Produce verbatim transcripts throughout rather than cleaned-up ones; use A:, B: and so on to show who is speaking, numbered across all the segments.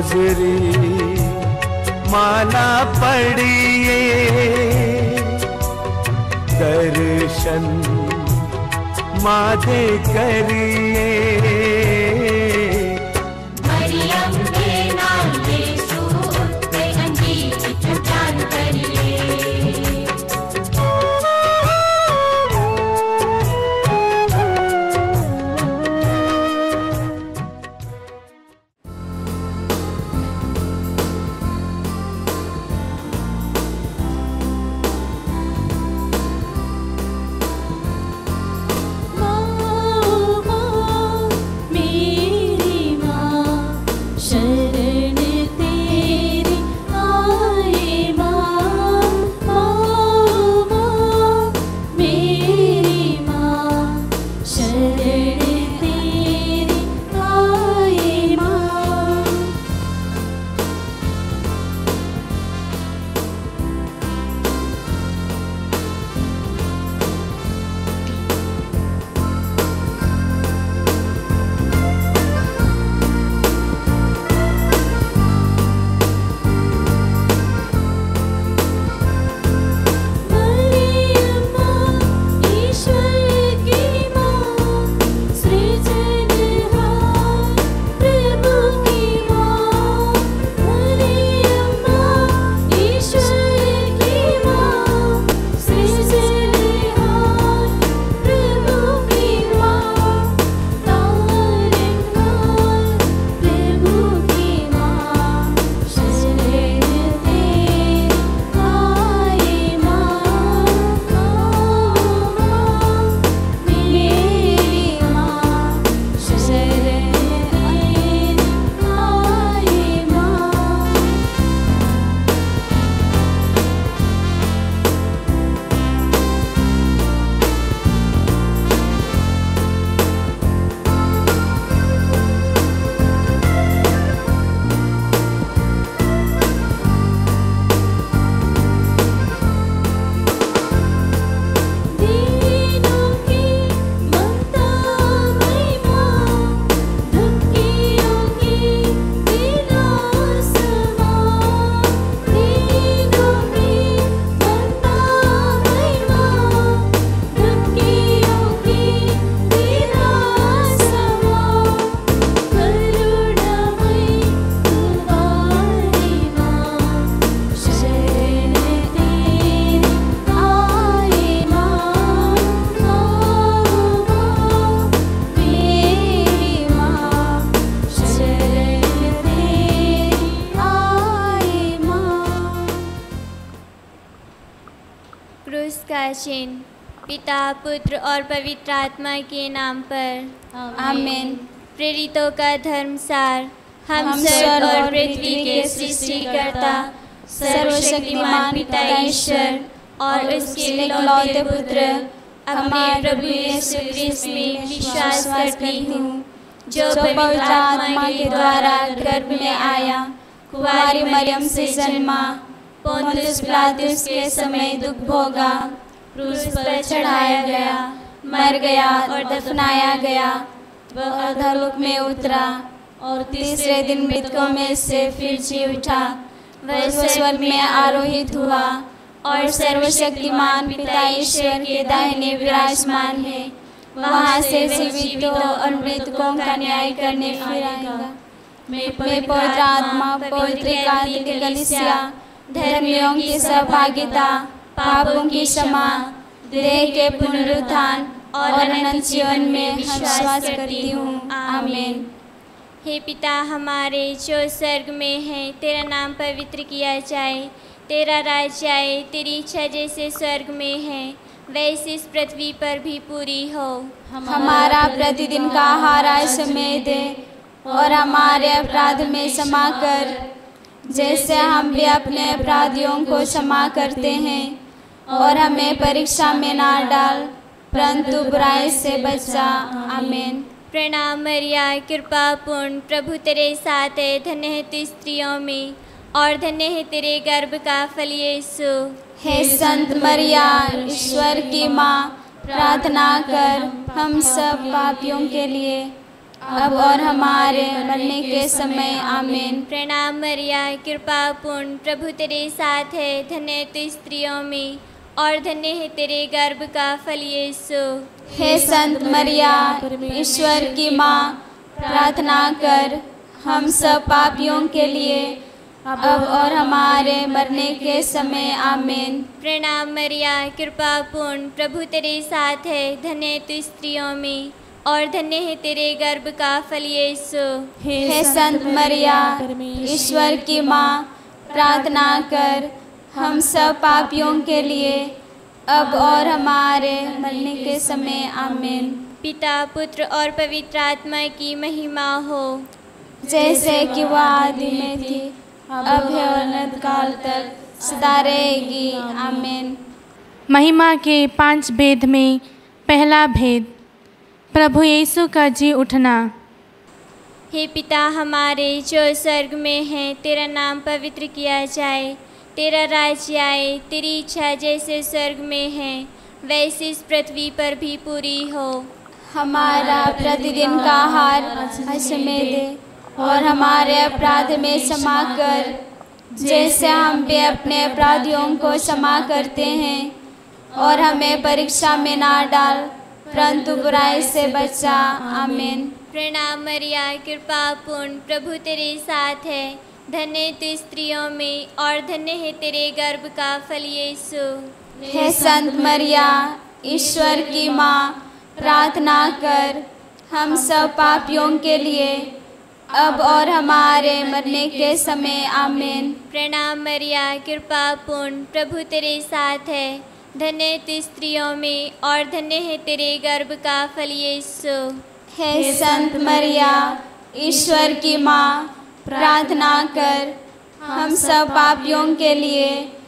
A: हाजरी माला पढ़िए, दर्शन माँ दे करिए।
B: मरियम के नाम यीशु उत्ते अंजीर पहचान करिए।
C: पिता पुत्र और पवित्र आत्मा के नाम पर
D: आमीन।
C: प्रेरितों का धर्मसार। हम स्वर्ग और पृथ्वी के सृष्टिकर्ता सर्वशक्तिमान पिता ईश्वर और उसके इकलौते पुत्र अपने प्रभु यीशु क्रिस्त में विश्वास करती हूँ, जो पवित्र आत्मा के द्वारा गर्भ में आया, कुंवारी मरियम से जन्मा, पोंतियुस पिलातुस के समय दुख भोगा, क्रूस पर चढ़ाया गया, मर गया और दफनाया गया। वह अधोलोक में उतरा और तीसरे दिन मृतकों में से फिर जी उठा। वह स्वर्ग में आरोहित हुआ और सर्वशक्तिमान पिता ईश्वर के दाहिने विराजमान है। वहाँ से जीवितों और मृतकों का न्याय करने फिर आएगा। मैं पवित्र आत्मा, पवित्र कैथोलिक कलीसिया, धर्मियों की सहभागिता, पापों की क्षमा, देह के पुनरुत्थान और अनंत जीवन में विश्वास करती हूँ। आमीन। हे पिता हमारे जो स्वर्ग में है, तेरा नाम पवित्र किया जाए, तेरा राज्य आए, तेरी इच्छा जैसे स्वर्ग में है वैसे इस पृथ्वी पर भी पूरी हो।
D: हमारा प्रतिदिन का आहार आज हमें दे और हमारे अपराध में क्षमा कर, जैसे हम भी अपने अपराधियों को क्षमा करते हैं, और हमें परीक्षा में ना डाल परंतु बुराई से बचा। आमीन।
C: प्रणाम मरिया, कृपा पूर्ण, प्रभु तेरे साथ है, धन्य है तू स्त्रियों में और धन्य है तेरे गर्भ का फल यीशु।
D: हे संत मरिया, ईश्वर की माँ, प्रार्थना कर हम सब पापियों के लिए अब और हमारे मरने के समय आमीन।
C: प्रणाम मरिया, कृपा पूर्ण, प्रभु तेरे साथ है, धन्य तू स्त्रियों में और धन्य है तेरे गर्भ का फल यीशु।
D: हे संत मरिया, ईश्वर की माँ, प्रार्थना कर हम सब पापियों के लिए अब और हमारे मरने के समय आमीन।
C: प्रणाम मरिया, कृपा पूर्ण, प्रभु तेरे साथ है, धन्य तू स्त्रियों में और धन्य है तेरे गर्भ का फल यीशु।
D: हे संत मरिया, ईश्वर की माँ, प्रार्थना कर हम सब पापियों के लिए अब और हमारे मरने के समय आमीन।
C: पिता, पुत्र और पवित्र आत्मा की महिमा हो,
D: जैसे कि वह आदि में थी, अब है और अनंत काल तक सदा रहेगी आमीन।
E: महिमा के पांच भेद में पहला भेद, प्रभु यीशु का जी उठना।
C: हे पिता हमारे जो स्वर्ग में है, तेरा नाम पवित्र किया जाए, तेरा राज्य आए, तेरी इच्छा जैसे स्वर्ग में है वैसे इस पृथ्वी पर भी पूरी हो।
D: हमारा प्रतिदिन का आहार आज हमें दे और हमारे अपराध में क्षमा कर, जैसे हम भी अपने अपराधियों को क्षमा करते हैं, और हमें परीक्षा में ना डाल परंतु बुराई से बचा आमीन।
C: प्रणाम मरिया, कृपा पूर्ण, प्रभु तेरे साथ है, धन्य तू स्त्रियों में और धन्य है तेरे गर्भ का फल यीशु।
D: हे संत मरिया, ईश्वर की माँ, प्रार्थना कर हम सब पापियों के लिए अब और हमारे मरने के समय आमीन।
C: प्रणाम मरिया, कृपा पूर्ण, प्रभु तेरे साथ है, धन्य तू स्त्रियों में और धन्य है तेरे गर्भ का फल यीशु।
D: हे संत मरिया, ईश्वर की माँ, प्रार्थना कर हम सब पापियों के लिए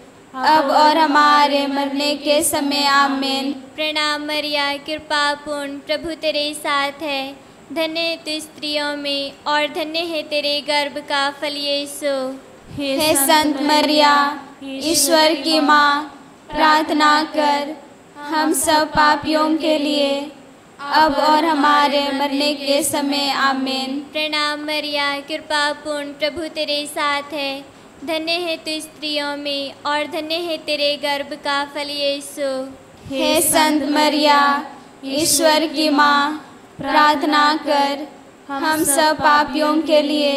D: अब और हमारे मरने के समय आमीन।
C: प्रणाम मरिया, कृपा पूर्ण, प्रभु तेरे साथ है, धन्य तू स्त्रियों में और धन्य है तेरे गर्भ का फल यीशु।
D: हे संत मरिया, ईश्वर की माँ, प्रार्थना कर हम सब पापियों के लिए अब और हमारे मरने के समय आमीन।
C: प्रणाम मरिया, कृपा पूर्ण, प्रभु तेरे साथ है, धन्य है तू स्त्रियों में और धन्य है तेरे गर्भ का फल यीशु।
D: हे संत मरिया, ईश्वर की माँ, प्रार्थना कर हम सब पापियों के लिए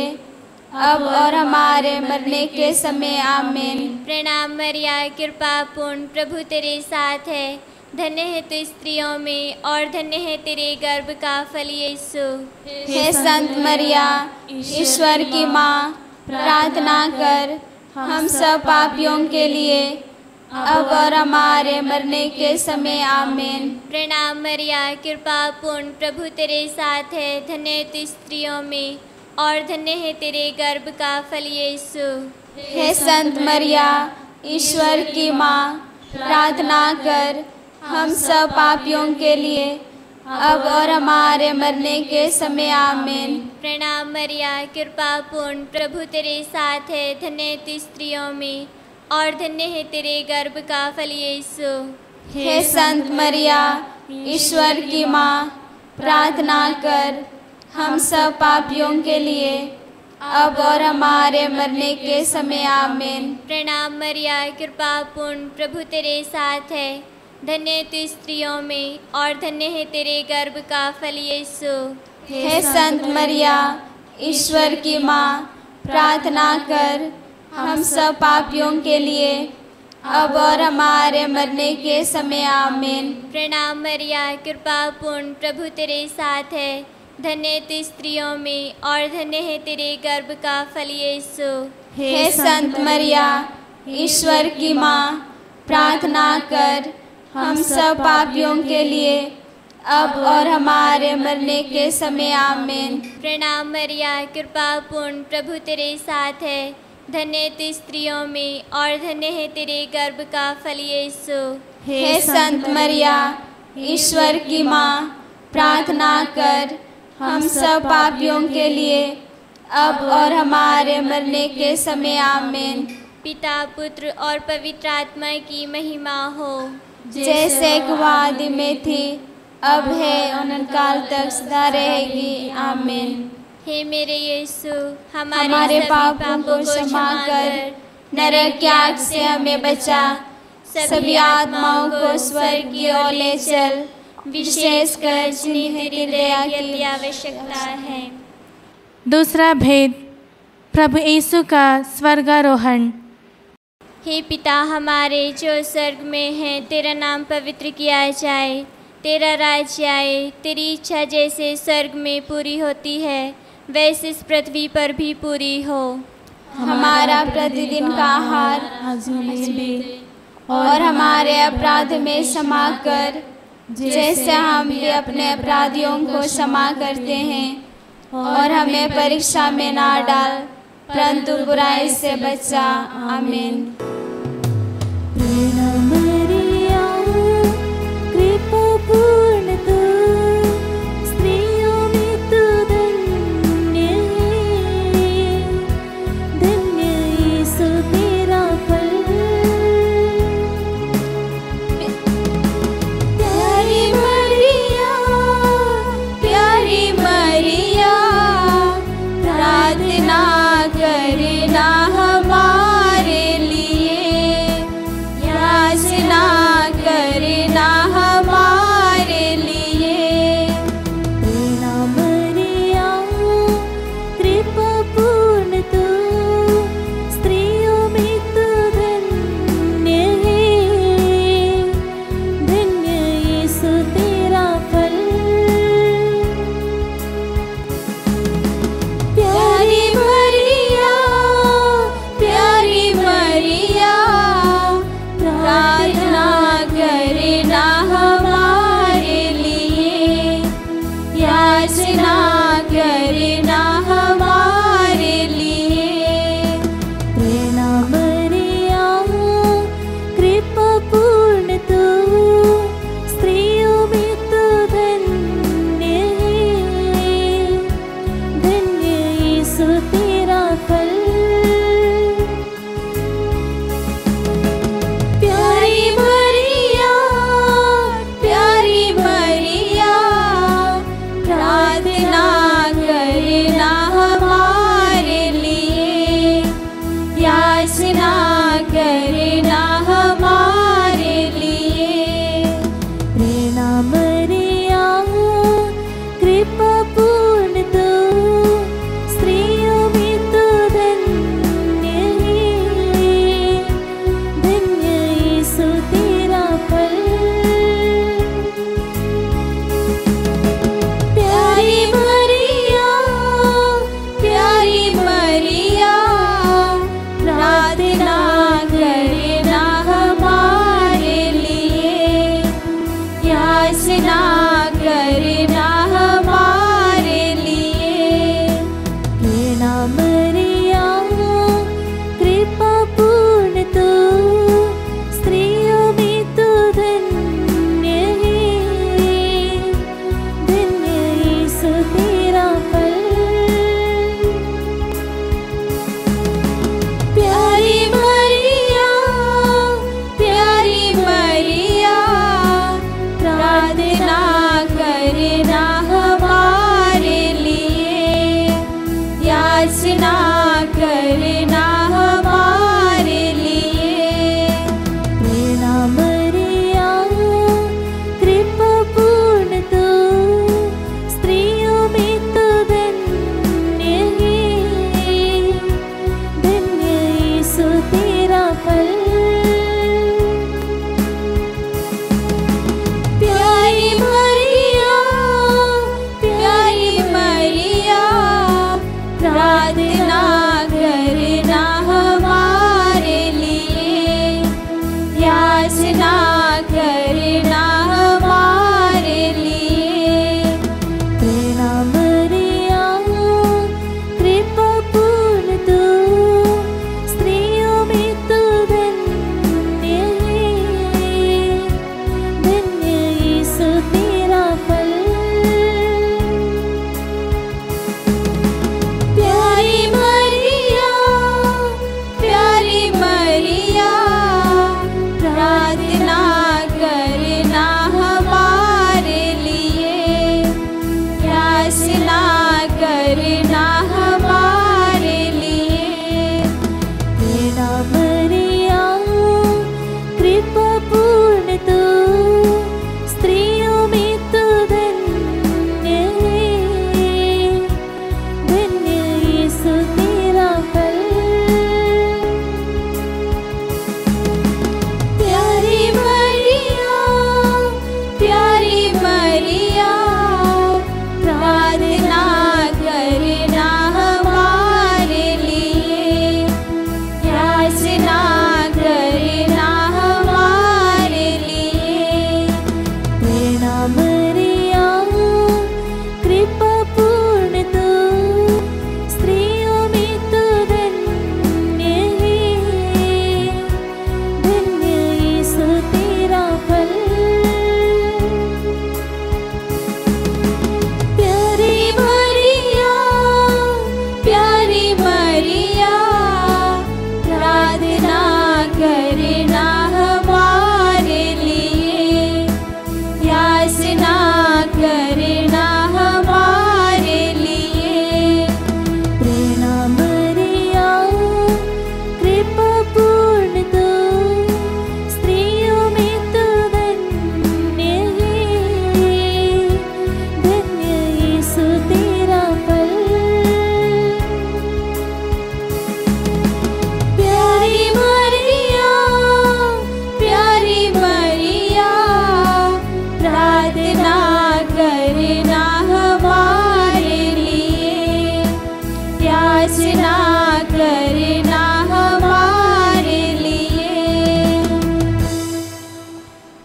D: अब और हमारे मरने के समय आमीन।
C: प्रणाम मरिया, कृपा पूर्ण, प्रभु तेरे साथ है, धन्य है तू स्त्रियों में और धन्य है तेरे गर्भ का फल यीशु।
D: हे संत मरिया, ईश्वर की माँ, प्रार्थना कर हम सब पापियों के लिए अब और हमारे मरने के समय आमीन।
C: प्रणाम मरिया, कृपा पूर्ण, प्रभु तेरे साथ है, धन्य तू स्त्रियों में और धन्य है तेरे गर्भ का फल यीशु।
D: हे संत मरिया, ईश्वर की माँ, प्रार्थना कर हम सब पापियों के लिए अब और हमारे मरने के समय आमीन।
C: प्रणाम मरिया, कृपा पूर्ण, प्रभु तेरे साथ है, धन्य तू स्त्रियों में और धन्य है तेरे गर्भ का फल यीशु।
D: हे संत मरिया, ईश्वर की माँ, प्रार्थना कर हम सब पापियों के लिए अब और हमारे मरने के समय आमीन।
C: प्रणाम मरिया, कृपा पूर्ण, प्रभु तेरे साथ है, धन्य तू स्त्रियों में और धन्य है तेरे गर्भ का फल यीशु।
D: हे संत मरिया, ईश्वर की माँ, प्रार्थना कर हम सब पापियों के लिए अब और हमारे मरने के समय आमीन।
C: प्रणाम मरिया, कृपा पूर्ण, प्रभु तेरे साथ है, धन्य तू स्त्रियों में और धन्य है तेरे गर्भ का फल यीशु।
D: हे संत मरिया, ईश्वर की माँ, प्रार्थना कर हम सब पापियों के लिए अब और हमारे मरने के समय आमीन।
C: प्रणाम मरिया, कृपा पूर्ण, प्रभु तेरे साथ है, धन्य तू स्त्रियों में और धन्य है तेरे गर्भ का फल यीशु।
D: हे संत मरिया, ईश्वर की माँ, प्रार्थना कर हम सब पापियों के लिए अब और हमारे मरने के समय आमीन।
C: पिता, पुत्र और पवित्र आत्मा की महिमा हो,
D: जैसे कि वह आदि में थी, अब है अनंत काल तक सदा रहेगी। आमीन।
C: हे मेरे यीशु, हमारे,
D: हमारे
C: सभी
D: पापों को क्षमा कर, नरक की आग से हमें बचा, सभी आत्माओं को स्वर्ग की ओर ले चल, विशेषकर जिन्हें तेरी दया की
C: की आवश्यकता है।
E: दूसरा भेद, प्रभु यीशु का स्वर्गारोहण।
C: हे पिता हमारे जो स्वर्ग में है, तेरा नाम पवित्र किया जाए, तेरा राज्य आए, तेरी इच्छा जैसे स्वर्ग में पूरी होती है वैसे इस पृथ्वी पर भी पूरी हो।
D: हमारा प्रतिदिन का आहार आज हमें दे, और हमारे अपराध में क्षमा कर, जैसे हम भी अपने अपराधियों को क्षमा करते हैं, और हमें परीक्षा में ना डाल, परंतु बुराई से बचा। आमीन।
F: कृपापूर्ण तू स्त्रियों में तू धन्य है, धन्य यीशु तेरा फल।
D: प्यारी मरिया, प्यारी मरिया, प्रार्थना करना हमारे लिए।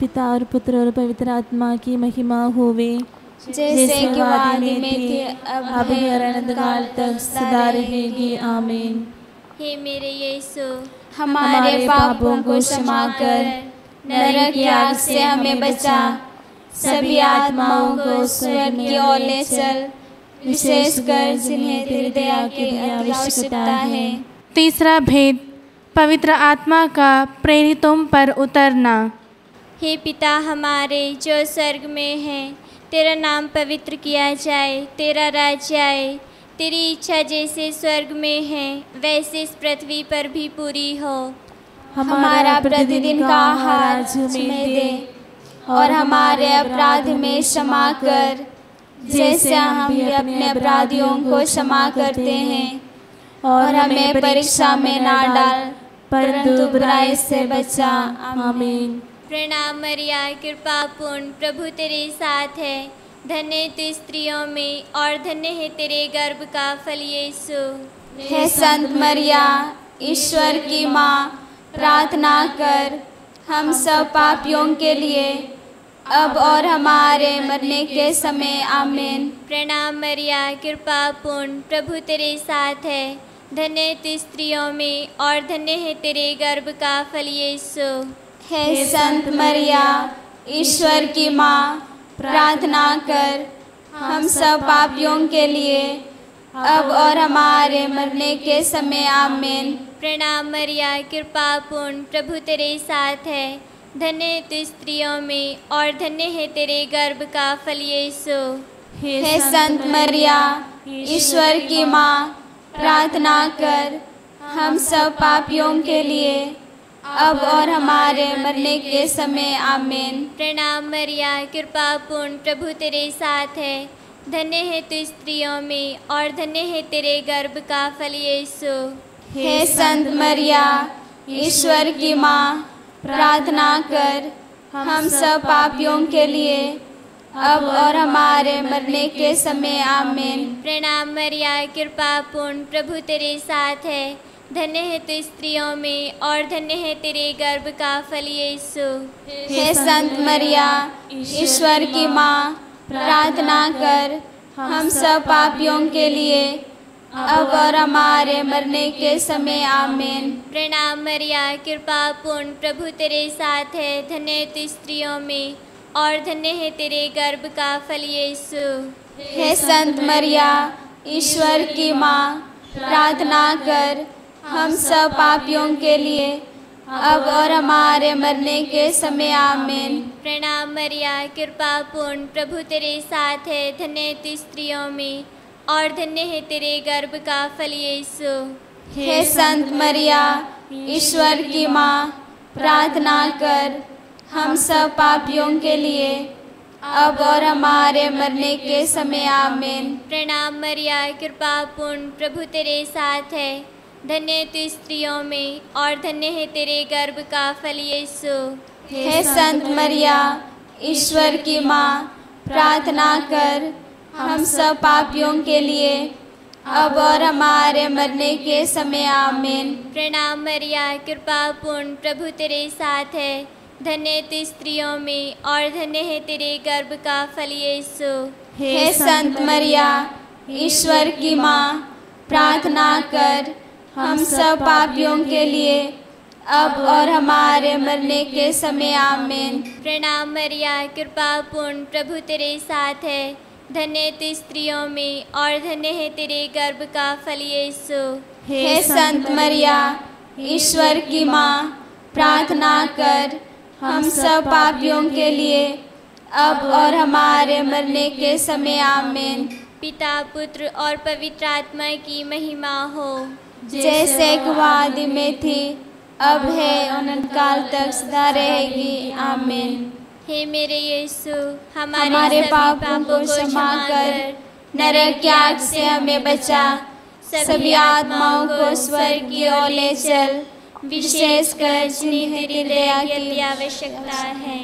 F: पिता और पुत्र और पवित्र आत्मा की महिमा होवे,
D: जैसे कि आदि में थी अब है और अनंत काल तक सदा रहेगी। आमीन।
C: हे मेरे यीशु,
D: हमारे पापों को क्षमा कर, नरक की आग से हमें बचा, सभी आत्माओं को स्वर्ग की ओर ले चल, विशेषकर जिन्हें तेरी दया की आवश्यकता है।
E: तीसरा भेद, पवित्र आत्मा का प्रेरितों पर उतरना।
C: हे पिता हमारे जो स्वर्ग में है, तेरा नाम पवित्र किया जाए, तेरा राज्य आए, तेरी इच्छा जैसे स्वर्ग में है वैसे इस पृथ्वी पर भी पूरी हो।
D: हमारा प्रतिदिन का आहार हमें दे, और हमारे अपराध में क्षमा कर, जैसे हम भी अपने अपराधियों को क्षमा करते हैं, और हमें परीक्षा में ना डाल, परंतु बुराई से बचा। आमीन।
C: प्रणाम मरिया, कृपा पूर्ण, प्रभु तेरे साथ है, धन्य तू स्त्रियों में और धन्य है तेरे गर्भ का फल यीशु।
D: हे संत मरिया, ईश्वर की माँ, प्रार्थना कर हम सब पापियों के लिए, अब और हमारे मरने के समय। आमीन।
C: प्रणाम मरिया, कृपा पूर्ण, प्रभु तेरे साथ है, धन्य तू स्त्रियों में और धन्य है तेरे गर्भ का फल यीशु।
D: हे संत मरिया, ईश्वर की माँ, प्रार्थना कर हम सब पापियों के लिए, अब और हमारे मरने के समय। आमीन।
C: प्रणाम मरिया, कृपा पूर्ण, प्रभु तेरे साथ है, धन्य तू स्त्रियों में और धन्य है तेरे गर्भ का फल यीशु।
D: हे संत मरिया, ईश्वर की माँ, प्रार्थना कर हम सब पापियों के लिए, अब और हमारे मरने के समय। आमीन।
C: प्रणाम मरिया, कृपा पूर्ण, प्रभु तेरे साथ है, धन्य है तू स्त्रियों में और धन्य है तेरे गर्भ का फल यीशु।
D: हे संत मरिया, ईश्वर की माँ, प्रार्थना कर हम सब पापियों के लिए, अब और हमारे मरने के समय। आमीन।
C: प्रणाम मरिया, कृपा पूर्ण, प्रभु तेरे साथ है, धन्य है तू स्त्रियों में और धन्य है तेरे गर्भ का फल यीशु।
D: हे संत मरिया, ईश्वर की माँ, प्रार्थना कर हम सब पापियों के लिए, अब और हमारे मरने के समय। आमीन।
C: प्रणाम मरिया, कृपा पूर्ण, प्रभु तेरे साथ है, धन्य तू स्त्रियों में और धन्य है तेरे गर्भ का फल यीशु।
D: हे संत मरिया, ईश्वर की माँ, प्रार्थना कर हम सब पापियों के लिए, अब और हमारे मरने के समय। आमीन।
C: प्रणाम मरिया, कृपा पूर्ण, प्रभु तेरे साथ है, धन्य तू स्त्रियों में और धन्य है तेरे गर्भ का फल यीशु।
D: हे संत मरिया, ईश्वर की माँ, प्रार्थना कर हम सब पापियों के लिए, अब और हमारे मरने के समय। आमीन।
C: प्रणाम मरिया, कृपा पूर्ण, प्रभु तेरे साथ है, धन्य तू स्त्रियों में और धन्य है तेरे गर्भ का फल यीशु।
D: हे संत मरिया, ईश्वर की माँ, प्रार्थना कर हम सब पापियों के लिए, अब और हमारे मरने के समय। आमीन।
C: प्रणाम मरिया, कृपा पूर्ण, प्रभु तेरे साथ है, धन्य तू स्त्रियों में और धन्य है तेरे गर्भ का फल यीशु।
D: हे संत मरिया, ईश्वर की माँ, प्रार्थना कर हम सब पापियों के लिए, अब और हमारे मरने के समय। आमीन।
C: प्रणाम मरिया, कृपा पूर्ण, प्रभु तेरे साथ है, धन्य तू स्त्रियों में और धन्य है तेरे गर्भ का फल यीशु।
D: हे संत मरिया, ईश्वर की माँ, प्रार्थना कर हम सब पापियों के लिए, अब और हमारे मरने के समय। आमीन।
C: पिता, पुत्र और पवित्र आत्मा की महिमा हो,
D: जैसे आदि में थी, अब है, अनंत काल तक सदा रहेगी। आमीन।
C: हे मेरे यीशु, हमारे,
D: हमारे
C: सभी
D: पापों को क्षमा कर, नरक की आग से हमें बचा, सभी आत्माओं को स्वर्ग की ओर ले चल, विशेषकर जिन्हें तेरी दया की
C: आवश्यकता है।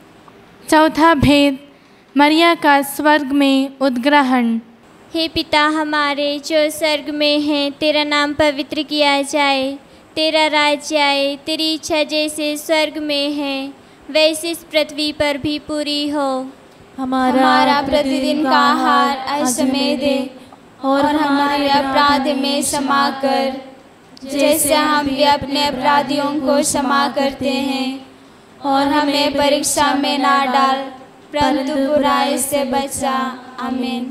E: चौथा भेद, मरिया का स्वर्ग में उद्ग्रहण।
C: हे पिता हमारे जो स्वर्ग में है, तेरा नाम पवित्र किया जाए, तेरा राज्य आए, तेरी इच्छा जैसे स्वर्ग में है वैसे इस पृथ्वी पर भी पूरी हो।
D: हमारा प्रतिदिन का आहार आज हमें दे और हमारे अपराध में क्षमा कर, जैसे हम भी अपने अपराधियों को क्षमा करते हैं, और हमें परीक्षा में ना डाल परंतु बुराई से बचा। आमीन।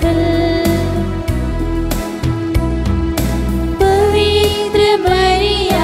B: पवित्र मरियम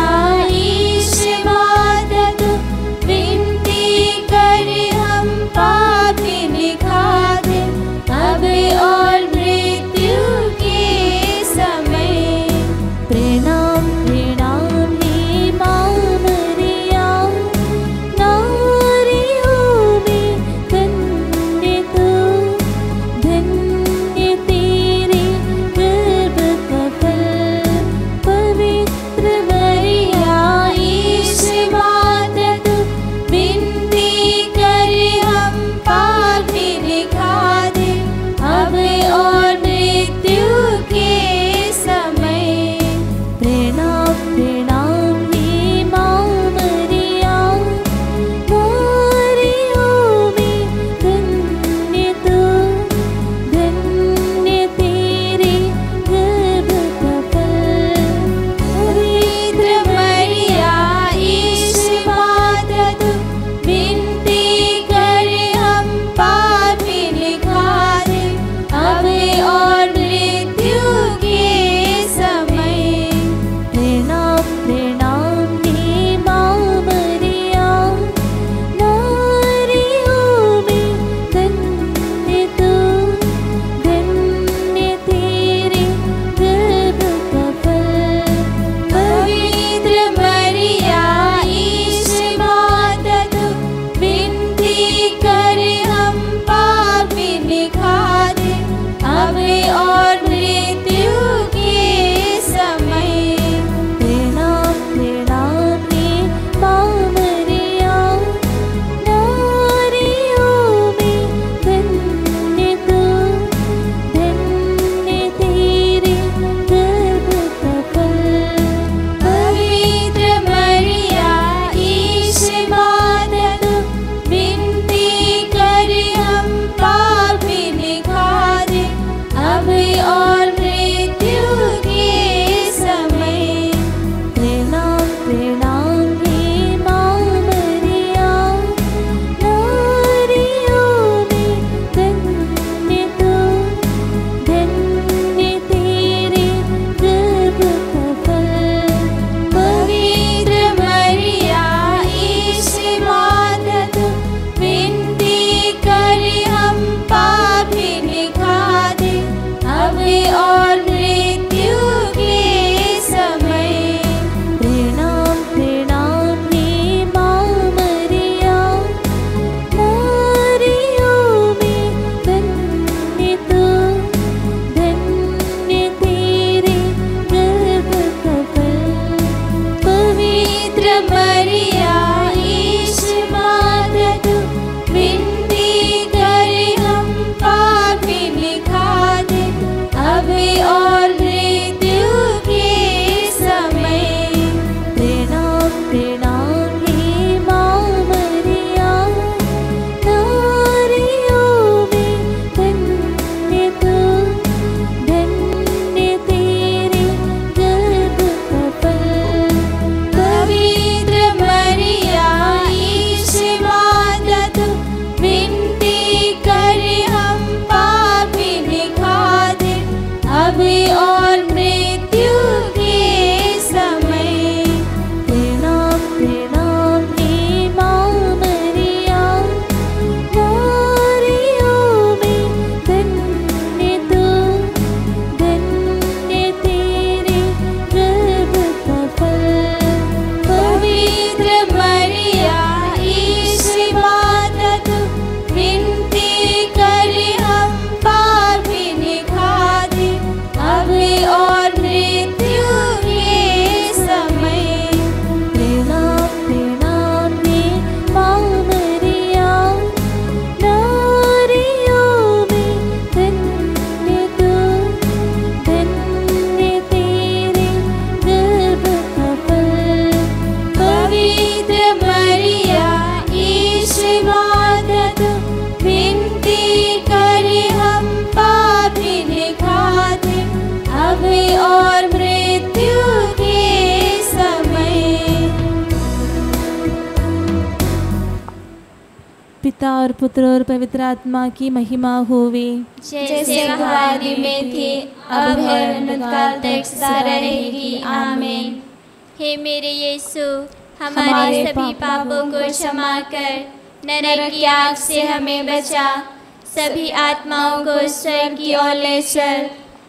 F: पिता और पुत्र और पवित्र आत्मा की महिमा होवे।
D: जैसे आदि में थी, अब है, अनंतकाल तक सदा रहेगी। आमीन।
C: हे मेरे यीशु, हमारे सभी पापों को क्षमा कर नरक की आग से हमें बचा, सभी आत्माओं को स्वर्ग की ओर ले चल,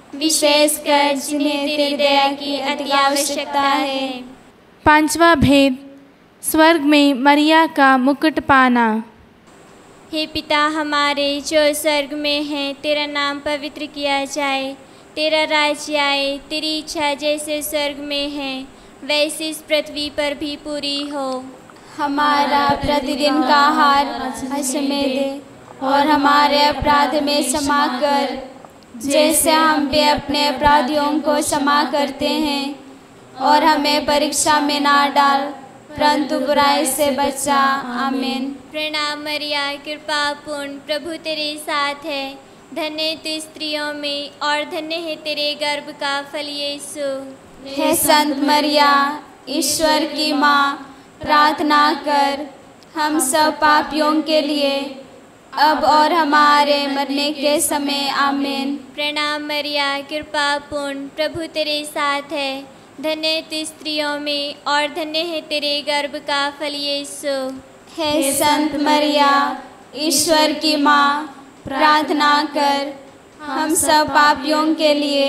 C: विशेषकर जिन्हें तेरी दया की अति आवश्यकता है।
E: पांचवा भेद, स्वर्ग में मरिया का मुकुट पाना।
C: हे पिता हमारे जो स्वर्ग में है, तेरा नाम पवित्र किया जाए, तेरा राज्य आए, तेरी इच्छा जैसे स्वर्ग में है वैसे इस पृथ्वी पर भी पूरी हो।
D: हमारा प्रतिदिन का आहार आज हमें दे, और हमारे अपराध में क्षमा कर, जैसे हम भी अपने अपराधियों को क्षमा करते हैं, और हमें परीक्षा में ना डाल, परंतु बुराई से बचा। आमीन।
C: प्रणाम मरिया, कृपा पूर्ण, प्रभु तेरे साथ है, धन्य तू स्त्रियों में और धन्य है तेरे गर्भ का फल यीशु।
D: हे संत मरिया, ईश्वर की माँ, प्रार्थना कर हम सब पापियों के लिए, अब और हमारे मरने के समय। आमीन।
C: प्रणाम मरिया, कृपा पूर्ण, प्रभु तेरे साथ है, धन्य तू स्त्रियों में और धन्य है तेरे गर्भ का फल यीशु।
D: हे संत मरिया, ईश्वर की माँ, प्रार्थना कर हम सब पापियों के लिए,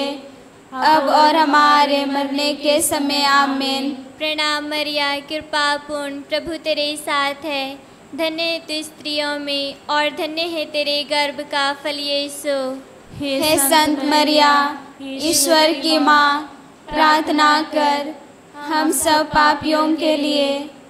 D: अब और हमारे मरने के समय। आमीन।
C: प्रणाम मरिया, कृपा पूर्ण, प्रभु तेरे साथ है, धन्य तू स्त्रियों में और धन्य है तेरे गर्भ का फल यीशु।
D: हे संत मरिया, ईश्वर की माँ, प्रार्थना कर हम सब पापियों के लिए,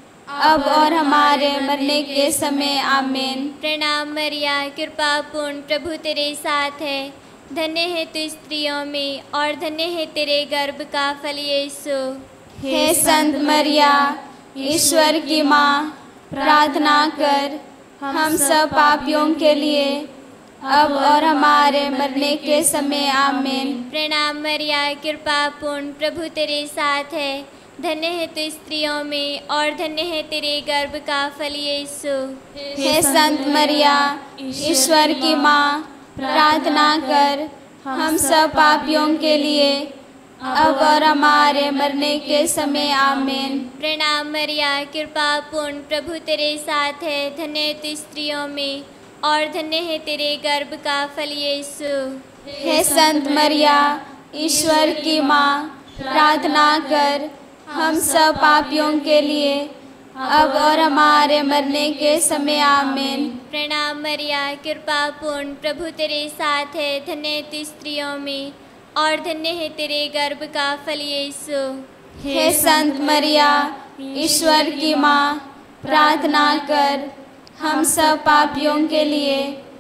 D: अब और हमारे मरने के समय। आमीन।
C: प्रणाम मरिया, कृपा पूर्ण, प्रभु तेरे साथ है, धन्य है तू स्त्रियों में और धन्य है तेरे गर्भ का फल यीशु।
D: हे संत मरिया, ईश्वर की माँ, प्रार्थना कर हम सब पापियों के लिए, अब और हमारे मरने के समय। आमीन।
C: प्रणाम मरिया, कृपा पूर्ण, प्रभु तेरे साथ है, धन्य है तू स्त्रियों में और धन्य है तेरे गर्भ का फल यीशु।
D: हे संत मरिया, ईश्वर की माँ, प्रार्थना कर हम सब पापियों के लिए, अब और हमारे मरने के समय। आमीन।
C: प्रणाम मरिया, कृपा पूर्ण, प्रभु तेरे साथ है, धन्य तू स्त्रियों में और धन्य है तेरे गर्भ का फल यीशु।
D: हे संत मरिया, ईश्वर की माँ, प्रार्थना कर हम सब पापियों के लिए, अब और हमारे मरने के समय। आमीन।
C: प्रणाम मरिया, कृपा पूर्ण, प्रभु तेरे साथ है, धन्य तू स्त्रियों में और धन्य है तेरे गर्भ का फल यीशु।
D: हे संत मरिया, ईश्वर की माँ, प्रार्थना कर हम सब पापियों के लिए,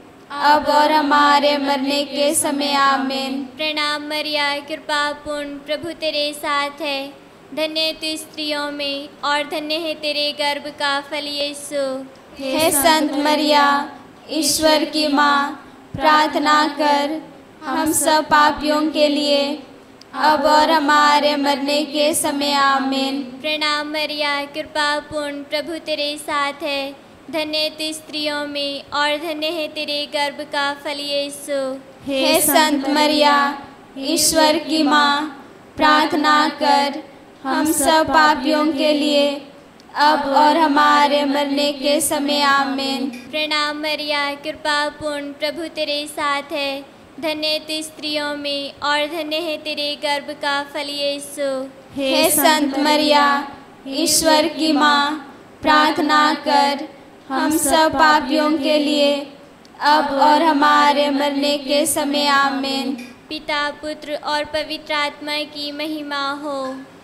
D: अब और हमारे मरने के समय। आमीन।
C: प्रणाम मरिया, कृपा पूर्ण, प्रभु तेरे साथ है, धन्य तू स्त्रियों में और धन्य है तेरे गर्भ का फल यीशु।
D: हे संत मरिया, ईश्वर की माँ, प्रार्थना कर हम सब पापियों के लिए, अब और हमारे मरने के समय। आमीन।
C: प्रणाम मरिया, कृपा पूर्ण, प्रभु तेरे साथ है, धन्य तू स्त्रियों में और धन्य है तेरे गर्भ का फल यीशु।
D: हे संत मरिया, ईश्वर की माँ, प्रार्थना कर हम सब पापियों के लिए, अब और हमारे मरने के समय। आमीन।
C: प्रणाम मरिया, कृपा पूर्ण, प्रभु तेरे साथ है, धन्य तू स्त्रियों में और धन्य है तेरे गर्भ का फल यीशु।
D: हे संत मरिया, ईश्वर की माँ, प्रार्थना कर हम सब पापियों के लिए, अब और हमारे मरने के समय। आमीन।
C: पिता, पुत्र और पवित्र आत्मा की महिमा हो,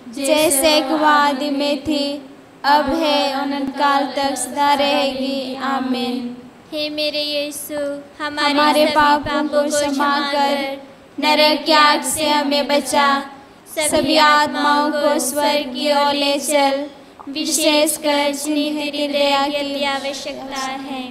D: जैसे आदि में थी, अब है, अनंतकाल तक सदा रहेगी। आमीन।
C: हे मेरे यीशु, हमारे,
D: हमारे
C: सभी
D: पापों को क्षमा कर, नरक की आग से हमें बचा, सभी आत्माओं को स्वर्ग की ओर ले चल, विशेषकर जिन्हें तेरी दया की
C: आवश्यकता है।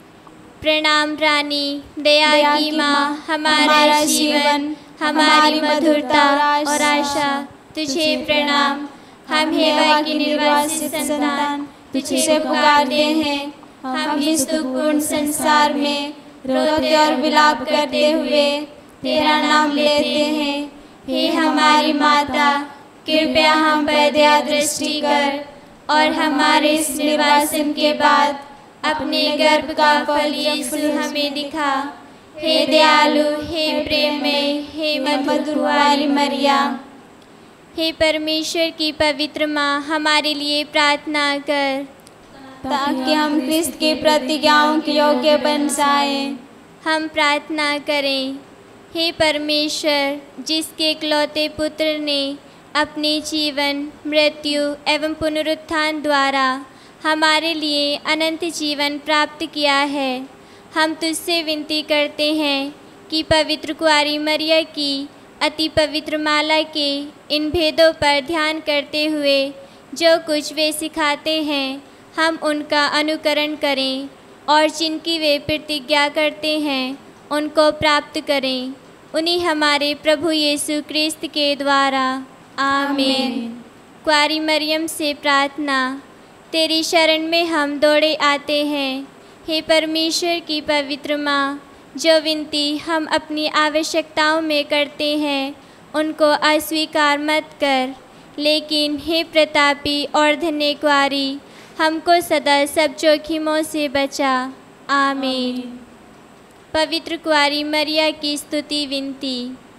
C: प्रणाम रानी, दया की माँ, हमारा जीवन, हमारी मधुरता और आशा, तुझे प्रणाम। हम हेवा की निर्वासित संतान तुझे पुकारते हैं,
D: हम इस दुखपूर्ण संसार में रोते और विलाप करते हुए तेरा नाम लेते हैं। हे हमारी माता, कृपया हम पर दया दृष्टि कर और हमारे इस निर्वासन के बाद अपने गर्भ का फल यीशु हमें दिखा। हे दयालु, हे प्रेममय, हे मधुर कुंवारी मरिया,
C: हे परमेश्वर की पवित्र माँ, हमारे लिए प्रार्थना कर,
D: ताकि हम क्रिस्त की प्रतिज्ञाओं के योग्य बन जाएं।
C: हम प्रार्थना करें। हे परमेश्वर, जिसके इकलौते पुत्र ने अपने जीवन, मृत्यु एवं पुनरुत्थान द्वारा हमारे लिए अनंत जीवन प्राप्त किया है, हम तुझसे विनती करते हैं कि पवित्र कुंवारी मरिया की अति पवित्र माला के इन भेदों पर ध्यान करते हुए जो कुछ वे सिखाते हैं, हम उनका अनुकरण करें और जिनकी वे प्रतिज्ञा करते हैं उनको प्राप्त करें। उन्हीं हमारे प्रभु यीशु क्रिस्त के द्वारा। आमीन। कुंवारी मरियम से प्रार्थना। तेरी शरण में हम दौड़े आते हैं। हे परमेश्वर की पवित्र माँ, जो विनती हम अपनी आवश्यकताओं में करते हैं उनको अस्वीकार मत कर, लेकिन हे प्रतापी और धन्य कुंवारी, हमको सदा सब जोखिमों से बचा। आमीन। पवित्र कुंवारी मरिया की स्तुति विनती।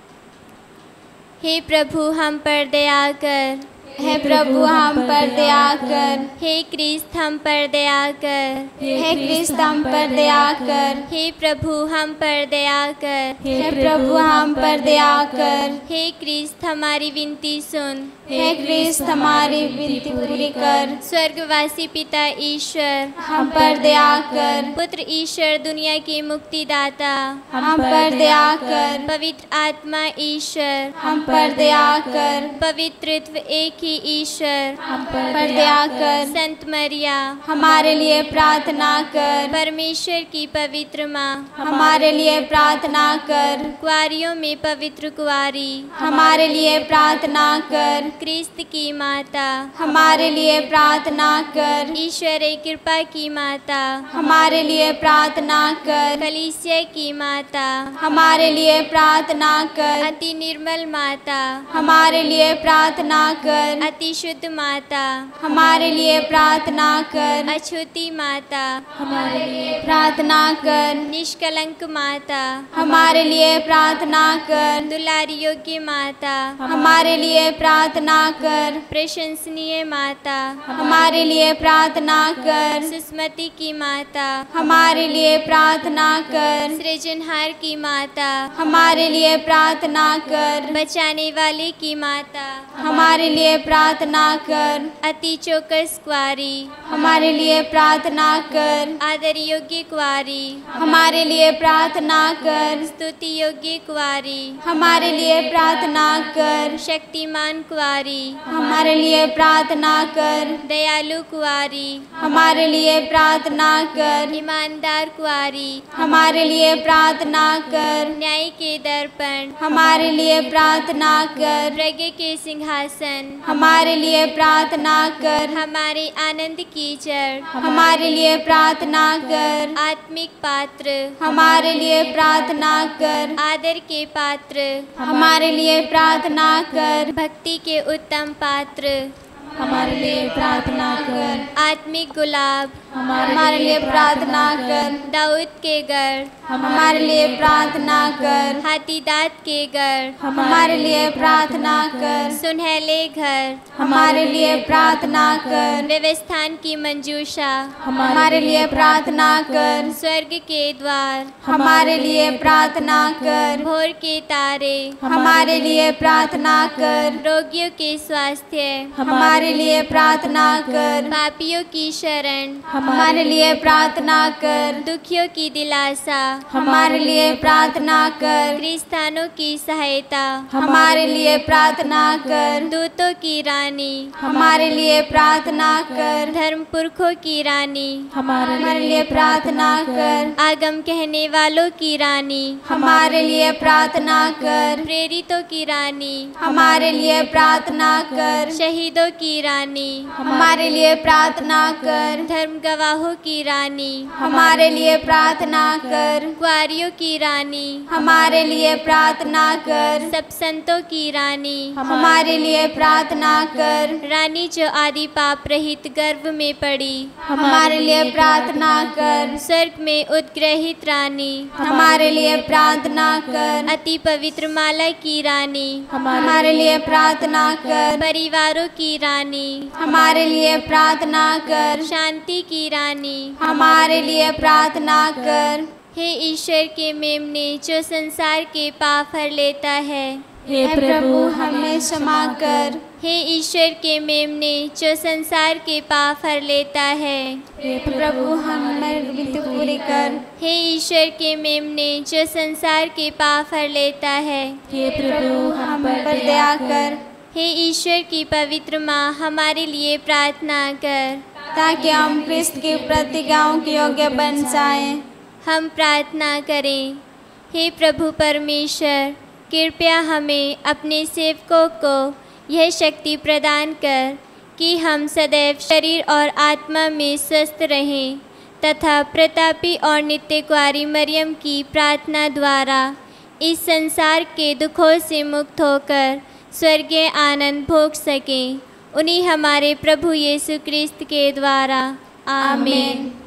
C: हे प्रभु, हम पर दया कर।
D: हे प्रभु, हम पर दया कर।
C: हे क्रिस्त, हम पर दया कर।
D: हे क्रिस्त, हम पर दया कर।
C: हे प्रभु, हम पर दया कर।
D: हे प्रभु, हम पर दया कर।
C: हे क्रिस्त, हमारी विनती सुन।
D: हे क्रिस्त, हमारी विनती पूरी कर।
C: स्वर्गवासी पिता ईश्वर,
D: हम पर दया कर।
C: पुत्र ईश्वर, दुनिया के मुक्तिदाता,
D: हम पर दया कर।
C: पवित्र आत्मा ईश्वर,
D: हम पर दया कर।
C: पवित्रत्व एक ही ईश्वर,
D: हम पर दया कर।
C: संत मरिया,
D: हमारे लिए प्रार्थना कर।
C: परमेश्वर की पवित्र माँ,
D: हमारे लिए प्रार्थना कर।
C: कुंवारियों में पवित्र कुंवारी,
D: हमारे लिए प्रार्थना कर।
C: क्रिस्त की माता,
D: हमारे लिए प्रार्थना कर।
C: ईश्वर कृपा की माता,
D: हमारे लिए प्रार्थना कर।
C: कलीसिया की माता,
D: हमारे लिए प्रार्थना कर।
C: अति निर्मल माता,
D: हमारे लिए प्रार्थना कर।
C: अति शुद्ध माता,
D: हमारे लिए प्रार्थना कर।
C: अछूती माता,
D: हमारे लिए प्रार्थना कर।
C: निष्कलंक माता,
D: हमारे लिए प्रार्थना कर।
C: दुलारी योग्य माता,
D: हमारे लिए प्रार्थना कर।
C: प्रशंसनीय माता,
D: हमारे लिए प्रार्थना कर।
C: सुस्मति की माता,
D: हमारे लिए प्रार्थना कर।
C: सृजनहार की माता,
D: हमारे लिए प्रार्थना कर।
C: बचाने वाले की माता,
D: हमारे लिए प्रार्थना कर।
C: अति चौकस कुंवारी,
D: हमारे लिए प्रार्थना कर।
C: आदर योग्य कुंवारी,
D: हमारे लिए प्रार्थना कर।
C: स्तुति योग्य कुंवारी,
D: हमारे लिए प्रार्थना कर।
C: शक्तिमान कुंवारी,
D: हमारे लिए प्रार्थना कर।
C: दयालु कुंवारी,
D: हमारे लिए प्रार्थना कर।
C: ईमानदार कुंवारी,
D: हमारे लिए प्रार्थना कर।
C: न्याय के दर्पण,
D: हमारे लिए प्रार्थना कर।
C: प्रज्ञा के सिंहासन,
D: हमारे लिए प्रार्थना कर।
C: हमारे आनंद की जड़,
D: हमारे लिए प्रार्थना कर।
C: आत्मिक पात्र,
D: हमारे लिए प्रार्थना कर।
C: आदर के पात्र,
D: हमारे लिए प्रार्थना कर।
C: भक्ति के उत्तम पात्र,
D: हमारे लिए प्रार्थना कर।
C: आत्मिक गुलाब,
D: हमारे लिए प्रार्थना कर।
C: दाऊद के गढ़,
D: हमारे लिए प्रार्थना कर।
C: हाथी दांत के गढ़,
D: हमारे लिए प्रार्थना कर।
C: सुनहले घर,
D: हमारे लिए प्रार्थना कर।
C: व्यवस्थान की मंजूषा,
D: हमारे लिए प्रार्थना कर।
C: स्वर्ग के द्वार,
D: हमारे लिए प्रार्थना कर।
C: भोर के तारे,
D: हमारे लिए प्रार्थना कर।
C: रोगियों के स्वास्थ्य,
D: हमारे लिए प्रार्थना कर।
C: पापियों की शरण,
D: हमारे लिए प्रार्थना कर।
C: दुखियों की दिलासा,
D: हमारे लिए प्रार्थना कर।
C: क्रिस्तानों की सहायता,
D: हमारे लिए प्रार्थना कर।
C: दूतों की रानी,
D: हमारे लिए प्रार्थना कर।
C: धर्म पुरखों की रानी,
D: हमारे लिए प्रार्थना कर।
C: आगम कहने वालों की रानी,
D: हमारे लिए प्रार्थना कर।
C: प्रेरितों की रानी,
D: हमारे लिए प्रार्थना कर।
C: शहीदों की रानी,
D: हमारे लिए प्रार्थना कर।
C: धर्म गवाहों की रानी,
D: हमारे लिए प्रार्थना कर।
C: कुआरियों की रानी,
D: हमारे लिए प्रार्थना कर।
C: सब संतों की रानी,
D: हमारे लिए प्रार्थना कर।
C: रानी जो आदि पाप रहित गर्भ में पड़ी,
D: हमारे लिए प्रार्थना कर।
C: स्वर्ग में उद्ग्रहित रानी,
D: हमारे लिए प्रार्थना कर।
C: अति पवित्र माला की रानी,
D: हमारे लिए प्रार्थना कर।
C: परिवारों की रानी,
D: हमारे लिए प्रार्थना कर।
C: शांति की रानी,
D: हमारे लिए प्रार्थना कर।
C: हे ईश्वर के मेमने जो संसार के पाप हर लेता है,
F: हे
D: प्रभु हमें क्षमा कर।
C: हे ईश्वर के मेमने जो संसार के पाप हर लेता है,
D: हे प्रभु हमें विनती पूरी कर।
C: हे ईश्वर के मेमने जो संसार के पाप हर लेता है,
F: हे प्रभु
D: हम पर दया कर।
C: हे ईश्वर की पवित्र माँ हमारे लिए प्रार्थना कर,
D: ताकि हम क्रिस्त की प्रतिज्ञाओं के योग्य बन जाएं।
C: हम प्रार्थना करें। हे प्रभु परमेश्वर, कृपया हमें अपने सेवकों को यह शक्ति प्रदान कर कि हम सदैव शरीर और आत्मा में स्वस्थ रहें तथा प्रतापी और नित्य कुआरी मरियम की प्रार्थना द्वारा इस संसार के दुखों से मुक्त होकर स्वर्गीय आनंद भोग सकें। उन्हीं हमारे प्रभु यीशु क्रिस्त के द्वारा आमीन।